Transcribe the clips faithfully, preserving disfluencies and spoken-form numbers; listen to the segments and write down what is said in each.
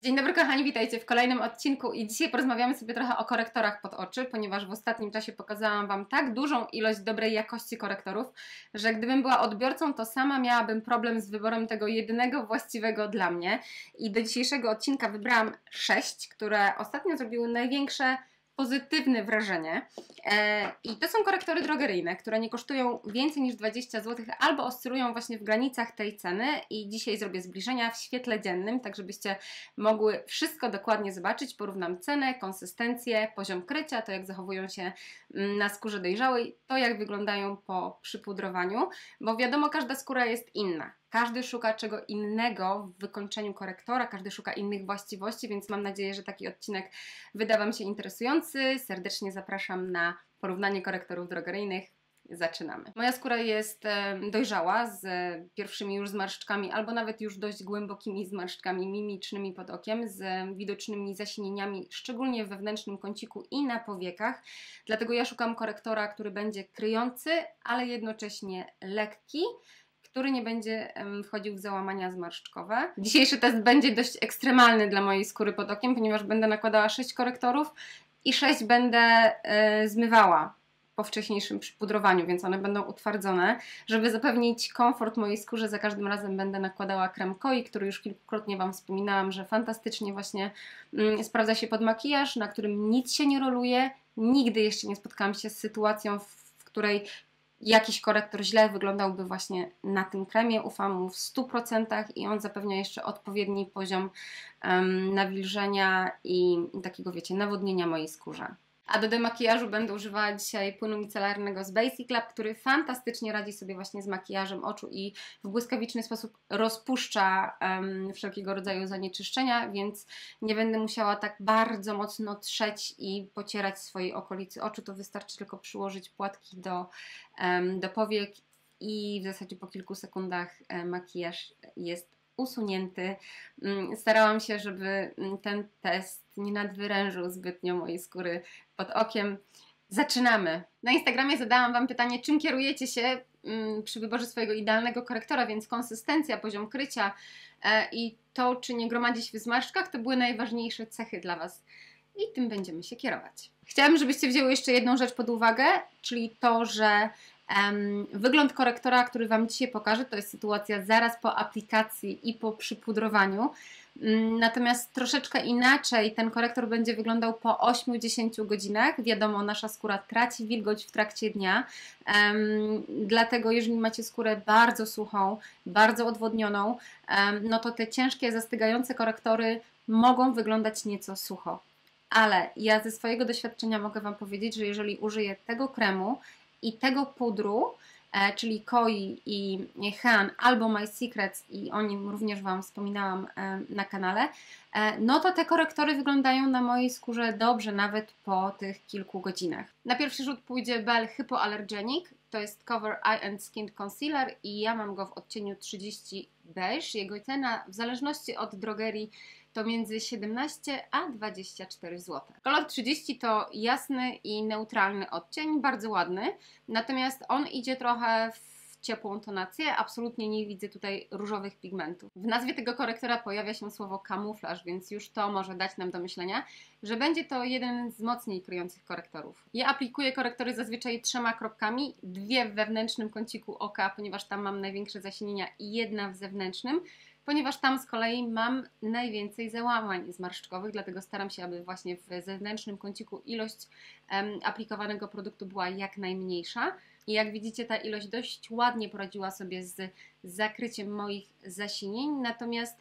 Dzień dobry kochani, witajcie w kolejnym odcinku i dzisiaj porozmawiamy sobie trochę o korektorach pod oczy, ponieważ w ostatnim czasie pokazałam Wam tak dużą ilość dobrej jakości korektorów, że gdybym była odbiorcą, to sama miałabym problem z wyborem tego jedynego właściwego dla mnie. I do dzisiejszego odcinka wybrałam sześć, które ostatnio zrobiły największe pozytywne wrażenie. E, I to są korektory drogeryjne, które nie kosztują więcej niż dwadzieścia złotych albo oscylują właśnie w granicach tej ceny i dzisiaj zrobię zbliżenia w świetle dziennym, tak żebyście mogły wszystko dokładnie zobaczyć. Porównam cenę, konsystencję, poziom krycia, to jak zachowują się na skórze dojrzałej, to jak wyglądają po przypudrowaniu, bo wiadomo, każda skóra jest inna. Każdy szuka czego innego w wykończeniu korektora, każdy szuka innych właściwości, więc mam nadzieję, że taki odcinek wyda Wam się interesujący. Serdecznie zapraszam na porównanie korektorów drogeryjnych. Zaczynamy. Moja skóra jest e, dojrzała, z e, pierwszymi już zmarszczkami, albo nawet już dość głębokimi zmarszczkami mimicznymi pod okiem, z e, widocznymi zasinieniami, szczególnie w wewnętrznym kąciku i na powiekach. Dlatego ja szukam korektora, który będzie kryjący, ale jednocześnie lekki, który nie będzie wchodził w załamania zmarszczkowe. Dzisiejszy test będzie dość ekstremalny dla mojej skóry pod okiem, ponieważ będę nakładała sześć korektorów i sześć będę e, zmywała po wcześniejszym przypudrowaniu, więc one będą utwardzone. Żeby zapewnić komfort mojej skórze, za każdym razem będę nakładała krem Koi, który już kilkukrotnie Wam wspominałam, że fantastycznie właśnie mm, sprawdza się pod makijaż, na którym nic się nie roluje. Nigdy jeszcze nie spotkałam się z sytuacją, w, w której jakiś korektor źle wyglądałby właśnie na tym kremie. Ufam mu w stu procentach i on zapewnia jeszcze odpowiedni poziom um, nawilżenia i takiego, wiecie, nawodnienia mojej skórze. A do demakijażu będę używała dzisiaj płynu micelarnego z Basic Lab, który fantastycznie radzi sobie właśnie z makijażem oczu i w błyskawiczny sposób rozpuszcza um, wszelkiego rodzaju zanieczyszczenia, więc nie będę musiała tak bardzo mocno trzeć i pocierać swojej okolicy oczu. To wystarczy tylko przyłożyć płatki do, um, do powiek i w zasadzie po kilku sekundach um, makijaż jest usunięty. Starałam się, żeby ten test nie nadwyrężył zbytnio mojej skóry pod okiem. Zaczynamy! Na Instagramie zadałam Wam pytanie, czym kierujecie się przy wyborze swojego idealnego korektora, więc konsystencja, poziom krycia i to, czy nie gromadzi się w zmarszczkach, to były najważniejsze cechy dla Was. I tym będziemy się kierować. Chciałabym, żebyście wzięły jeszcze jedną rzecz pod uwagę, czyli to, że Um, wygląd korektora, który Wam dzisiaj pokażę, to jest sytuacja zaraz po aplikacji i po przypudrowaniu. Um, natomiast troszeczkę inaczej ten korektor będzie wyglądał po ośmiu do dziesięciu godzinach. Wiadomo, nasza skóra traci wilgoć w trakcie dnia, um, dlatego jeżeli macie skórę bardzo suchą, bardzo odwodnioną, um, no to te ciężkie, zastygające korektory mogą wyglądać nieco sucho. Ale ja ze swojego doświadczenia mogę Wam powiedzieć, że jeżeli użyję tego kremu i tego pudru, e, czyli Koi i Han albo My Secrets, i o nim również Wam wspominałam e, na kanale, e, no to te korektory wyglądają na mojej skórze dobrze, nawet po tych kilku godzinach. Na pierwszy rzut pójdzie Bell Hypoallergenic, to jest Cover Eye and Skin Concealer i ja mam go w odcieniu trzydzieści beige. Jego cena w zależności od drogerii to między siedemnaście a dwadzieścia cztery złote. Kolor trzydzieści to jasny i neutralny odcień, bardzo ładny, natomiast on idzie trochę w ciepłą tonację, absolutnie nie widzę tutaj różowych pigmentów. W nazwie tego korektora pojawia się słowo kamuflaż, więc już to może dać nam do myślenia, że będzie to jeden z mocniej kryjących korektorów. Ja aplikuję korektory zazwyczaj trzema kropkami, dwie w wewnętrznym kąciku oka, ponieważ tam mam największe zasinienia, i jedna w zewnętrznym, ponieważ tam z kolei mam najwięcej załamań zmarszczkowych, dlatego staram się, aby właśnie w zewnętrznym kąciku ilość um, aplikowanego produktu była jak najmniejsza. I jak widzicie, ta ilość dość ładnie poradziła sobie z zakryciem moich zasinień, natomiast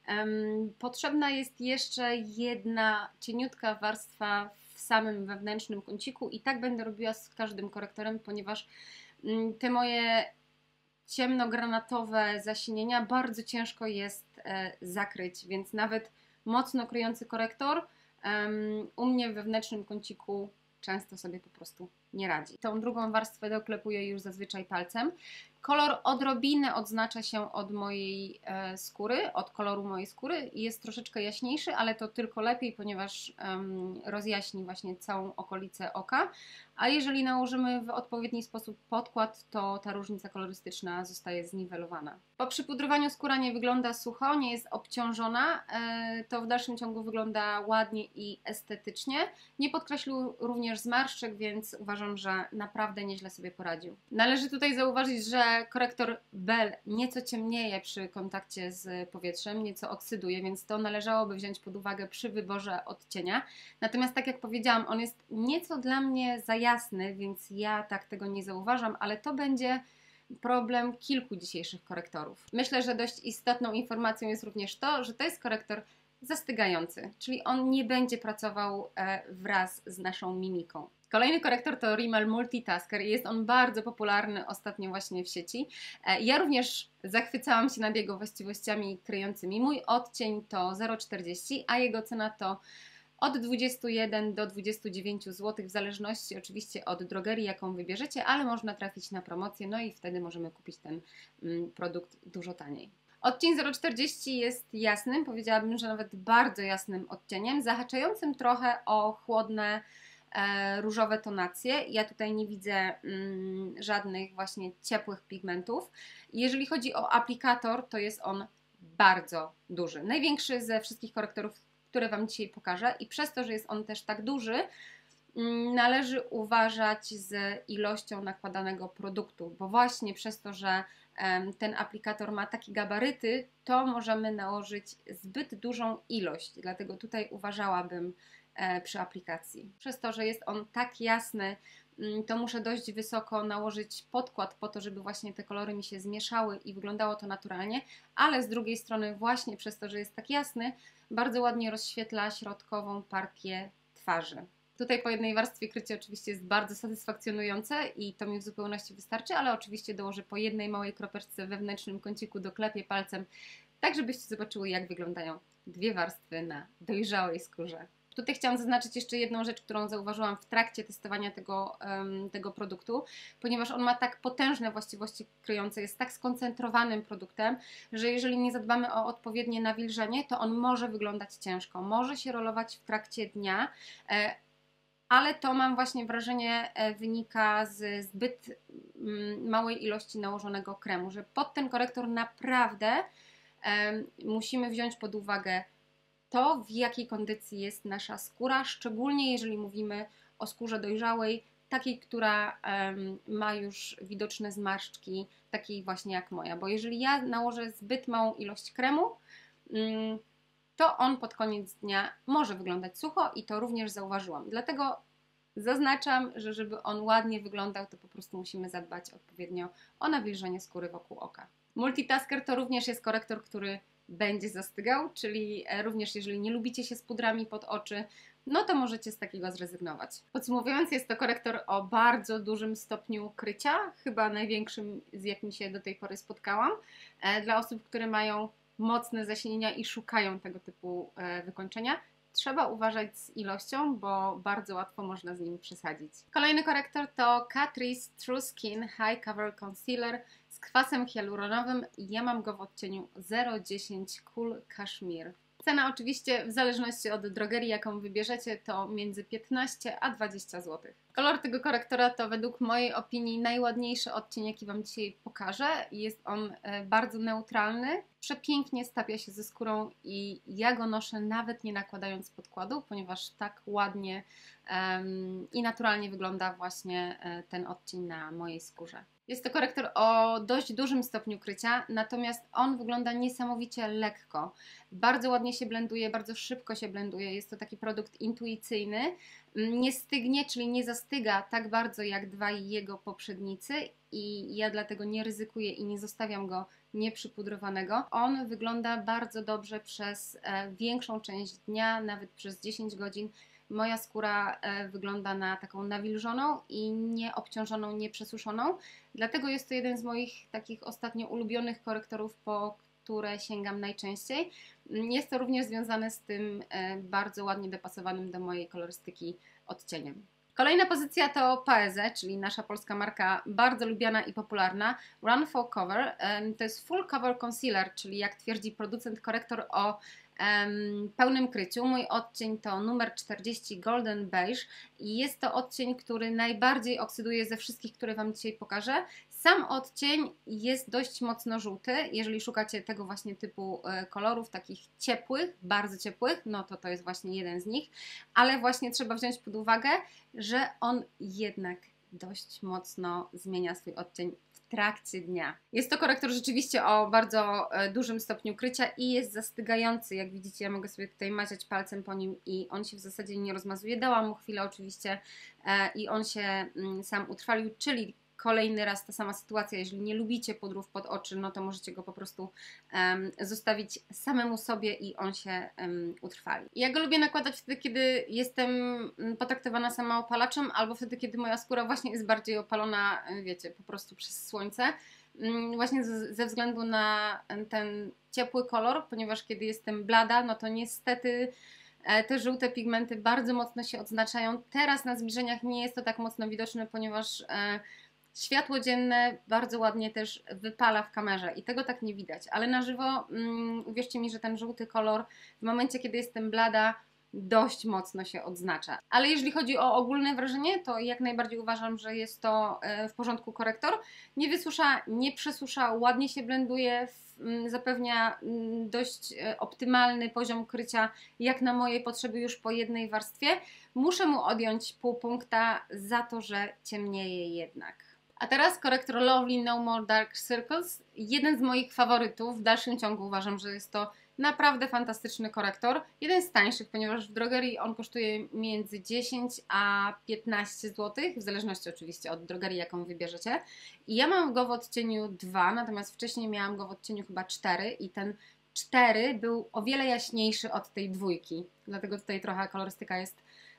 um, potrzebna jest jeszcze jedna cieniutka warstwa w samym wewnętrznym kąciku i tak będę robiła z każdym korektorem, ponieważ um, te moje ciemnogranatowe zasinienia bardzo ciężko jest e, zakryć, więc nawet mocno kryjący korektor um, u mnie w wewnętrznym kąciku często sobie po prostu nie radzi. Tą drugą warstwę doklepuję już zazwyczaj palcem. Kolor odrobinę odznacza się od mojej e, skóry, od koloru mojej skóry. Jest troszeczkę jaśniejszy, ale to tylko lepiej, ponieważ um, rozjaśni właśnie całą okolicę oka. a jeżeli nałożymy w odpowiedni sposób podkład, to ta różnica kolorystyczna zostaje zniwelowana. Po przypudrowaniu skóra nie wygląda sucho, nie jest obciążona, to w dalszym ciągu wygląda ładnie i estetycznie. Nie podkreślił również zmarszczek, więc uważam, że naprawdę nieźle sobie poradził. Należy tutaj zauważyć, że korektor Bell nieco ciemnieje przy kontakcie z powietrzem, nieco oksyduje, więc to należałoby wziąć pod uwagę przy wyborze odcienia. Natomiast tak jak powiedziałam, on jest nieco dla mnie za jasny, więc ja tak tego nie zauważam, ale to będzie problem kilku dzisiejszych korektorów. Myślę, że dość istotną informacją jest również to, że to jest korektor zastygający, czyli on nie będzie pracował wraz z naszą mimiką. Kolejny korektor to Rimmel Multitasker i jest on bardzo popularny ostatnio właśnie w sieci. Ja również zachwycałam się nad jego właściwościami kryjącymi. Mój odcień to zero przecinek czterdzieści, a jego cena to od dwudziestu jeden do dwudziestu dziewięciu złotych, w zależności oczywiście od drogerii, jaką wybierzecie, ale można trafić na promocję, no i wtedy możemy kupić ten mm, produkt dużo taniej. Odcień zero przecinek czterdzieści jest jasnym, powiedziałabym, że nawet bardzo jasnym odcieniem, zahaczającym trochę o chłodne, e, różowe tonacje. Ja tutaj nie widzę mm, żadnych właśnie ciepłych pigmentów. Jeżeli chodzi o aplikator, to jest on bardzo duży. Największy ze wszystkich korektorów, które Wam dzisiaj pokażę, i przez to, że jest on też tak duży, należy uważać z ilością nakładanego produktu, bo właśnie przez to, że ten aplikator ma takie gabaryty, to możemy nałożyć zbyt dużą ilość, dlatego tutaj uważałabym przy aplikacji. Przez to, że jest on tak jasny, to muszę dość wysoko nałożyć podkład po to, żeby właśnie te kolory mi się zmieszały i wyglądało to naturalnie, ale z drugiej strony właśnie przez to, że jest tak jasny, bardzo ładnie rozświetla środkową partię twarzy. Tutaj po jednej warstwie krycia oczywiście jest bardzo satysfakcjonujące i to mi w zupełności wystarczy, ale oczywiście dołożę po jednej małej kropeczce w wewnętrznym kąciku, doklepię palcem, tak żebyście zobaczyły, jak wyglądają dwie warstwy na dojrzałej skórze. Tutaj chciałam zaznaczyć jeszcze jedną rzecz, którą zauważyłam w trakcie testowania tego, um, tego produktu, ponieważ on ma tak potężne właściwości kryjące, jest tak skoncentrowanym produktem, że jeżeli nie zadbamy o odpowiednie nawilżenie, to on może wyglądać ciężko, może się rolować w trakcie dnia, e, ale to, mam właśnie wrażenie, wynika z zbyt małej ilości nałożonego kremu, że pod ten korektor naprawdę e, musimy wziąć pod uwagę to, w jakiej kondycji jest nasza skóra, szczególnie jeżeli mówimy o skórze dojrzałej, takiej, która um, ma już widoczne zmarszczki, takiej właśnie jak moja, bo jeżeli ja nałożę zbyt małą ilość kremu, um, to on pod koniec dnia może wyglądać sucho i to również zauważyłam. Dlatego zaznaczam, że żeby on ładnie wyglądał, to po prostu musimy zadbać odpowiednio o nawilżenie skóry wokół oka. Multitasker to również jest korektor, który będzie zastygał, czyli również jeżeli nie lubicie się z pudrami pod oczy, no to możecie z takiego zrezygnować. Podsumowując, jest to korektor o bardzo dużym stopniu krycia, chyba największym, z jakim się do tej pory spotkałam, dla osób, które mają mocne zaśnienia i szukają tego typu wykończenia. Trzeba uważać z ilością, bo bardzo łatwo można z nim przesadzić. Kolejny korektor to Catrice True Skin High Cover Concealer z kwasem hialuronowym. Ja mam go w odcieniu zero dziesięć Cool Cashmere. Cena oczywiście w zależności od drogerii, jaką wybierzecie, to między piętnaście a dwadzieścia złotych. Kolor tego korektora to według mojej opinii najładniejszy odcień, jaki Wam dzisiaj pokażę. Jest on bardzo neutralny, przepięknie stapia się ze skórą i ja go noszę nawet nie nakładając podkładu, ponieważ tak ładnie um, i naturalnie wygląda właśnie ten odcień na mojej skórze. Jest to korektor o dość dużym stopniu krycia, natomiast on wygląda niesamowicie lekko. Bardzo ładnie się blenduje, bardzo szybko się blenduje. Jest to taki produkt intuicyjny. Nie stygnie, czyli nie zastyga tak bardzo jak dwaj jego poprzednicy i ja dlatego nie ryzykuję i nie zostawiam go nieprzypudrowanego. On wygląda bardzo dobrze przez e, większą część dnia, nawet przez dziesięć godzin. Moja skóra e, wygląda na taką nawilżoną i nieobciążoną, nieprzesuszoną. Dlatego jest to jeden z moich takich ostatnio ulubionych korektorów, po które sięgam najczęściej. Jest to również związane z tym e, bardzo ładnie dopasowanym do mojej kolorystyki odcieniem. Kolejna pozycja to Paese, czyli nasza polska marka bardzo lubiana i popularna. Run for Cover. To jest Full Cover Concealer, czyli jak twierdzi producent, korektor o um, pełnym kryciu. Mój odcień to numer czterdzieści Golden Beige i jest to odcień, który najbardziej oksyduje ze wszystkich, które Wam dzisiaj pokażę. Sam odcień jest dość mocno żółty, jeżeli szukacie tego właśnie typu kolorów, takich ciepłych, bardzo ciepłych, no to to jest właśnie jeden z nich, ale właśnie trzeba wziąć pod uwagę, że on jednak dość mocno zmienia swój odcień w trakcie dnia. Jest to korektor rzeczywiście o bardzo dużym stopniu krycia i jest zastygający. Jak widzicie, ja mogę sobie tutaj maziać palcem po nim i on się w zasadzie nie rozmazuje. Dałam mu chwilę oczywiście i on się sam utrwalił, czyli kolejny raz ta sama sytuacja, jeżeli nie lubicie pudrów pod oczy, no to możecie go po prostu um, zostawić samemu sobie i on się um, utrwali. Ja go lubię nakładać wtedy, kiedy jestem potraktowana sama opalaczem, albo wtedy, kiedy moja skóra właśnie jest bardziej opalona, wiecie, po prostu przez słońce. Właśnie z, ze względu na ten ciepły kolor, ponieważ kiedy jestem blada, no to niestety te żółte pigmenty bardzo mocno się odznaczają. Teraz na zbliżeniach nie jest to tak mocno widoczne, ponieważ e, światło dzienne bardzo ładnie też wypala w kamerze i tego tak nie widać, ale na żywo mm, uwierzcie mi, że ten żółty kolor w momencie, kiedy jestem blada, dość mocno się odznacza. Ale jeżeli chodzi o ogólne wrażenie, to jak najbardziej uważam, że jest to w porządku korektor. Nie wysusza, nie przesusza, ładnie się blenduje, zapewnia dość optymalny poziom krycia jak na moje potrzeby już po jednej warstwie. Muszę mu odjąć pół punkta za to, że ciemnieje jednak. A teraz korektor Lovely No More Dark Circles. Jeden z moich faworytów. W dalszym ciągu uważam, że jest to naprawdę fantastyczny korektor. Jeden z tańszych, ponieważ w drogerii on kosztuje między dziesięć a piętnaście złotych, w zależności oczywiście od drogerii, jaką wybierzecie. I ja mam go w odcieniu dwa, natomiast wcześniej miałam go w odcieniu chyba cztery i ten cztery był o wiele jaśniejszy od tej dwójki. Dlatego tutaj trochę kolorystyka jest,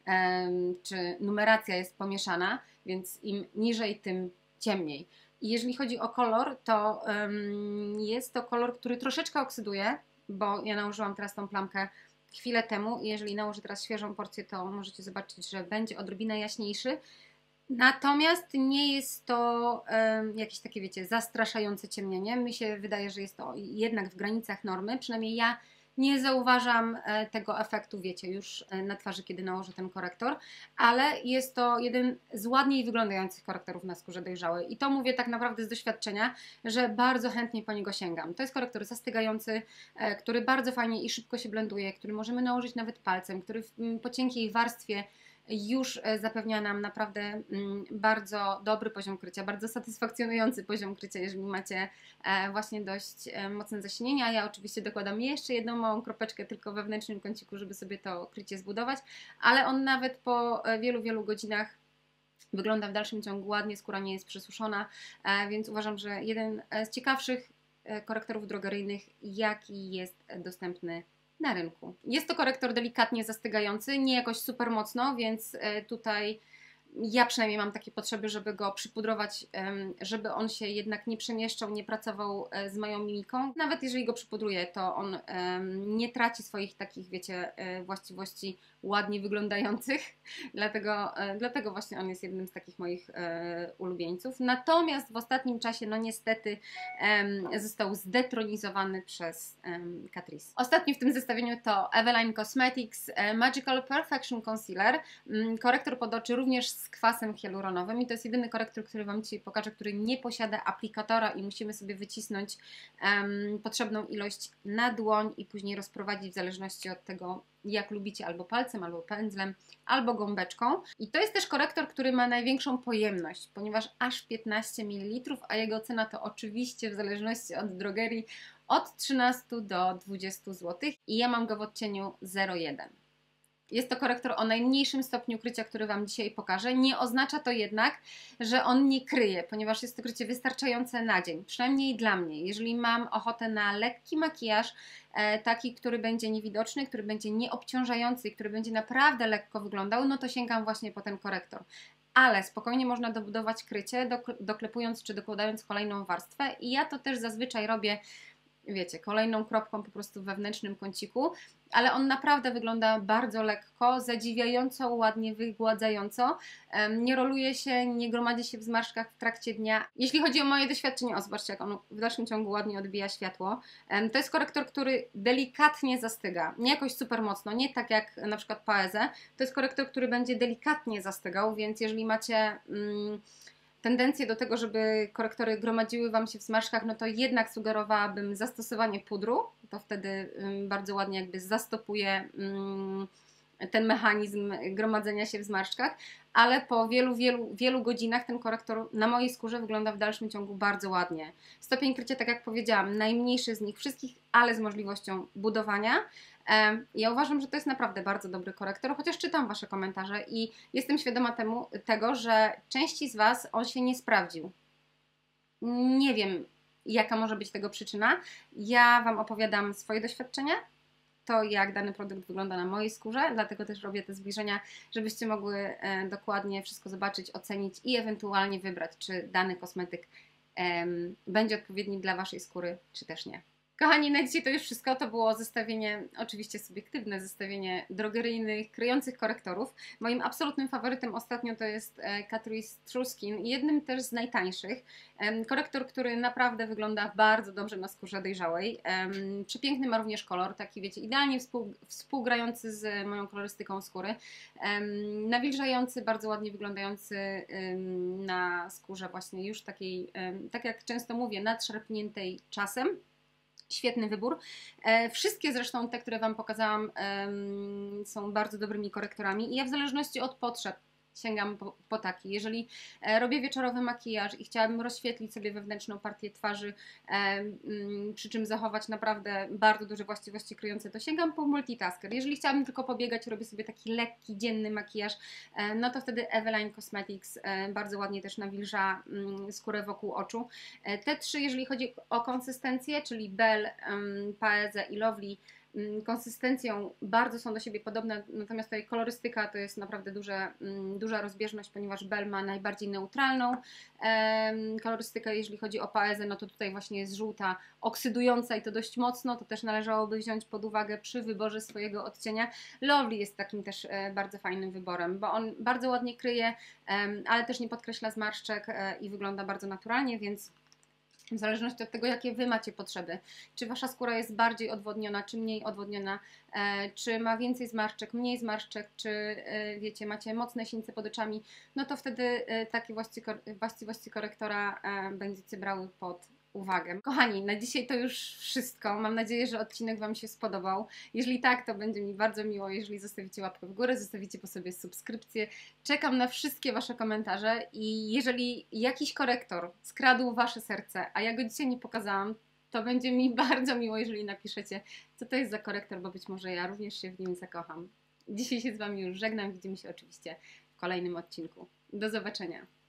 um, czy numeracja jest pomieszana, więc im niżej, tym ciemniej. I jeżeli chodzi o kolor, to um, jest to kolor, który troszeczkę oksyduje, bo ja nałożyłam teraz tą plamkę chwilę temu i jeżeli nałożę teraz świeżą porcję, to możecie zobaczyć, że będzie odrobinę jaśniejszy. Natomiast nie jest to um, jakieś takie, wiecie, zastraszające ciemnienie. Mi się wydaje, że jest to jednak w granicach normy. Przynajmniej ja nie zauważam e, tego efektu, wiecie, już e, na twarzy, kiedy nałożę ten korektor, ale jest to jeden z ładniej wyglądających korektorów na skórze dojrzałej. I to mówię tak naprawdę z doświadczenia, że bardzo chętnie po niego sięgam. To jest korektor zastygający, e, który bardzo fajnie i szybko się blenduje, który możemy nałożyć nawet palcem, który w, m, po cienkiej warstwie już zapewnia nam naprawdę bardzo dobry poziom krycia, bardzo satysfakcjonujący poziom krycia, jeżeli macie właśnie dość mocne zasinienia. Ja oczywiście dokładam jeszcze jedną małą kropeczkę tylko we wewnętrznym kąciku, żeby sobie to krycie zbudować, ale on nawet po wielu, wielu godzinach wygląda w dalszym ciągu ładnie, skóra nie jest przesuszona, więc uważam, że jeden z ciekawszych korektorów drogeryjnych, jaki jest dostępny na rynku. Jest to korektor delikatnie zastygający, nie jakoś super mocno, więc tutaj ja przynajmniej mam takie potrzeby, żeby go przypudrować, żeby on się jednak nie przemieszczał, nie pracował z moją mimiką. Nawet jeżeli go przypudruję, to on nie traci swoich takich, wiecie, właściwości ładnie wyglądających, dlatego, dlatego właśnie on jest jednym z takich moich ulubieńców. Natomiast w ostatnim czasie, no niestety, został zdetronizowany przez Catrice. Ostatni w tym zestawieniu to Eveline Cosmetics Magical Perfection Concealer, korektor pod oczy również z kwasem hialuronowym i to jest jedyny korektor, który Wam dzisiaj pokażę, który nie posiada aplikatora i musimy sobie wycisnąć um, potrzebną ilość na dłoń i później rozprowadzić w zależności od tego, jak lubicie, albo palcem, albo pędzlem, albo gąbeczką. I to jest też korektor, który ma największą pojemność, ponieważ aż piętnaście mililitrów, a jego cena to oczywiście w zależności od drogerii od trzynastu do dwudziestu złotych i ja mam go w odcieniu zero jeden. Jest to korektor o najmniejszym stopniu krycia, który Wam dzisiaj pokażę. Nie oznacza to jednak, że on nie kryje, ponieważ jest to krycie wystarczające na dzień, przynajmniej dla mnie. Jeżeli mam ochotę na lekki makijaż, e, taki, który będzie niewidoczny, który będzie nieobciążający i który będzie naprawdę lekko wyglądał, no to sięgam właśnie po ten korektor. Ale spokojnie można dobudować krycie, doklepując czy dokładając kolejną warstwę i ja to też zazwyczaj robię wiecie, kolejną kropką po prostu w wewnętrznym kąciku, ale on naprawdę wygląda bardzo lekko, zadziwiająco ładnie wygładzająco, nie roluje się, nie gromadzi się w zmarszczkach w trakcie dnia. Jeśli chodzi o moje doświadczenie, o zobaczcie jak on w dalszym ciągu ładnie odbija światło, to jest korektor, który delikatnie zastyga, nie jakoś super mocno, nie tak jak na przykład Paese, to jest korektor, który będzie delikatnie zastygał, więc jeżeli macie mm, tendencję do tego, żeby korektory gromadziły Wam się w zmarszczkach, no to jednak sugerowałabym zastosowanie pudru, to wtedy bardzo ładnie jakby zastopuje ten mechanizm gromadzenia się w zmarszczkach, ale po wielu, wielu, wielu godzinach ten korektor na mojej skórze wygląda w dalszym ciągu bardzo ładnie. Stopień krycia, tak jak powiedziałam, najmniejszy z nich wszystkich, ale z możliwością budowania. Ja uważam, że to jest naprawdę bardzo dobry korektor, chociaż czytam Wasze komentarze i jestem świadoma temu, tego, że części z Was on się nie sprawdził. Nie wiem, jaka może być tego przyczyna. Ja Wam opowiadam swoje doświadczenia, to jak dany produkt wygląda na mojej skórze, dlatego też robię te zbliżenia, żebyście mogły dokładnie wszystko zobaczyć, ocenić i ewentualnie wybrać, czy dany kosmetyk um, będzie odpowiedni dla Waszej skóry, czy też nie. Kochani, na dzisiaj to już wszystko. To było zestawienie, oczywiście subiektywne zestawienie drogeryjnych, kryjących korektorów. Moim absolutnym faworytem ostatnio to jest Catrice True Skin, jednym też z najtańszych. Korektor, który naprawdę wygląda bardzo dobrze na skórze dojrzałej. Przepiękny ma również kolor, taki wiecie, idealnie współ, współgrający z moją kolorystyką skóry. Nawilżający, bardzo ładnie wyglądający na skórze właśnie już takiej, tak jak często mówię, nadszarpniętej czasem. Świetny wybór. Wszystkie zresztą te, które Wam pokazałam, są bardzo dobrymi korektorami i ja w zależności od potrzeb sięgam po, po taki. Jeżeli robię wieczorowy makijaż i chciałabym rozświetlić sobie wewnętrzną partię twarzy, przy czym zachować naprawdę bardzo duże właściwości kryjące, to sięgam po multitasker. Jeżeli chciałabym tylko pobiegać, robię sobie taki lekki, dzienny makijaż, no to wtedy Eveline Cosmetics bardzo ładnie też nawilża skórę wokół oczu. Te trzy, jeżeli chodzi o konsystencję, czyli Belle, Paese i Lovely, konsystencją bardzo są do siebie podobne, natomiast tutaj kolorystyka to jest naprawdę duże, duża rozbieżność, ponieważ Belle ma najbardziej neutralną kolorystykę, jeżeli chodzi o Paese, no to tutaj właśnie jest żółta, oksydująca i to dość mocno, to też należałoby wziąć pod uwagę przy wyborze swojego odcienia. Lovely jest takim też bardzo fajnym wyborem, bo on bardzo ładnie kryje, ale też nie podkreśla zmarszczek i wygląda bardzo naturalnie, więc w zależności od tego, jakie Wy macie potrzeby. Czy Wasza skóra jest bardziej odwodniona, czy mniej odwodniona, e, czy ma więcej zmarszczek, mniej zmarszczek, czy e, wiecie, macie mocne sińce pod oczami, no to wtedy e, takie właściwości korektora e, będziecie brały pod uwagę. Kochani, na dzisiaj to już wszystko. Mam nadzieję, że odcinek Wam się spodobał. Jeżeli tak, to będzie mi bardzo miło, jeżeli zostawicie łapkę w górę, zostawicie po sobie subskrypcję. Czekam na wszystkie Wasze komentarze i jeżeli jakiś korektor skradł Wasze serce, a ja go dzisiaj nie pokazałam, to będzie mi bardzo miło, jeżeli napiszecie, co to jest za korektor, bo być może ja również się w nim zakocham. Dzisiaj się z Wami już żegnam. Widzimy się oczywiście w kolejnym odcinku. Do zobaczenia.